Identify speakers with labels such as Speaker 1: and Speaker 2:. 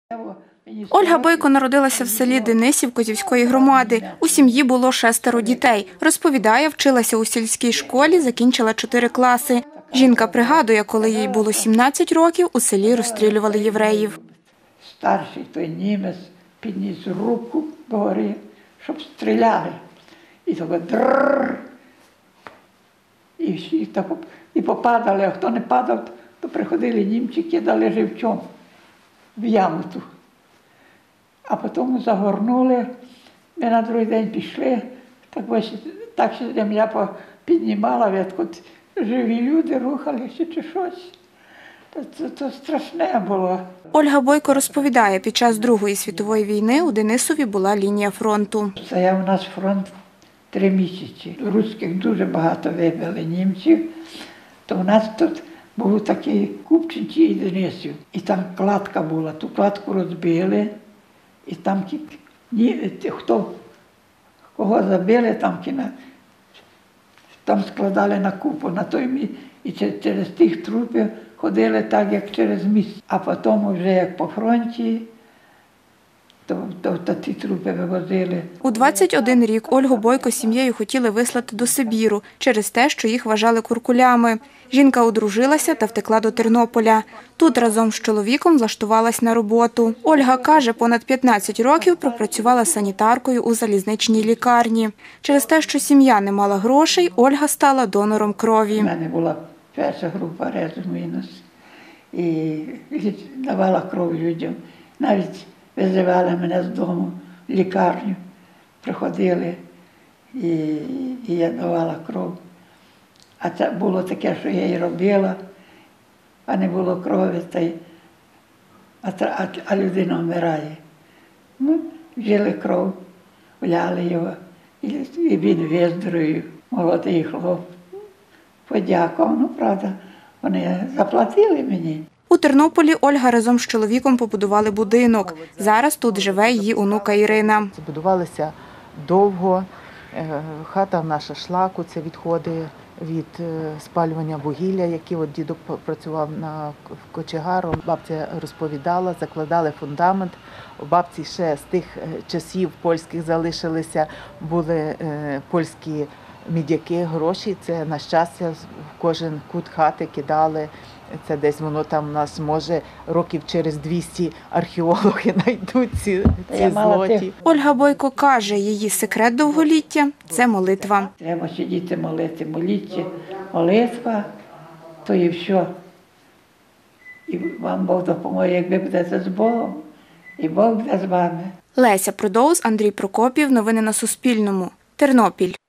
Speaker 1: Ольга Бойко народилася в селі Денисів Козівської громади. У сім'ї було 6 дітей. Розповідає, вчилася у сільській школі, закінчила 4 класи. Жінка пригадує, коли їй було 17 років, у селі розстрілювали євреїв.
Speaker 2: Старший той німець підніс руку догори, щоб стріляли. І так дрррр. І попадали, а хто не падав, то приходили німці, кидали живцем в яму ту. А потім загорнули, ми на другий день пішли, так що земля піднімала, відкуди живі люди рухалися чи щось. Це страшне було.
Speaker 1: Ольга Бойко розповідає, під час Другої світової війни у Денисові була лінія фронту.
Speaker 2: Стояв у нас фронт 3 місяці. Русських дуже багато вибили німців, то у нас тут був такий Купчинці і Денисів. І там кладка була, ту кладку розбили, і там кого забили, там складали на купу, і через тих трупів ходили так, як через міст. А потім вже як по фронті, то ті трупи вивозили.
Speaker 1: У 21 рік Ольгу Бойко з сім'єю хотіли вислати до Сибіру через те, що їх вважали куркулями. Жінка одружилася та втекла до Тернополя. Тут разом з чоловіком влаштувалась на роботу. Ольга каже, понад 15 років пропрацювала санітаркою у залізничній лікарні. Через те, що сім'я не мала грошей, Ольга стала донором крові.
Speaker 2: У мене була перша група резус-мінус і давала кров людям. Навіть визивали мене з дому в лікарню, приходили і я давала кров. А це було таке, що я і робила, а не було крові, а людина вмирає. Ну, взяли кров, вляли його, і він виздоровів, молодий хлоп. Подякував, ну, правда, вони заплатили мені.
Speaker 1: У Тернополі Ольга разом з чоловіком побудували будинок. Зараз тут живе її онука Ірина.
Speaker 3: Будувалися довго, хата наша шлаку, це відходи від спалювання вугілля, які дідусь працював на кочегару. Бабця розповідала, закладали фундамент. У бабці ще з тих часів польських залишилися, були польські мідяки, гроші. Це, на щастя, в кожен кут хати кидали. Це десь воно там у нас, може, років через 200 археологи знайдуть ці злоті.
Speaker 1: Ольга Бойко каже, її секрет довголіття – це молитва.
Speaker 2: Треба сидіти молити, моліться, молитва, то і все. І вам Бог допоможе, як ви будете з Богом, і Бог буде з вами.
Speaker 1: Леся Продоус, Андрій Прокопів. Новини на Суспільному. Тернопіль.